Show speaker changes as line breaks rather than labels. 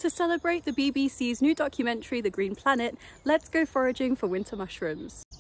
To celebrate the BBC's new documentary, The Green Planet, let's go foraging for winter mushrooms.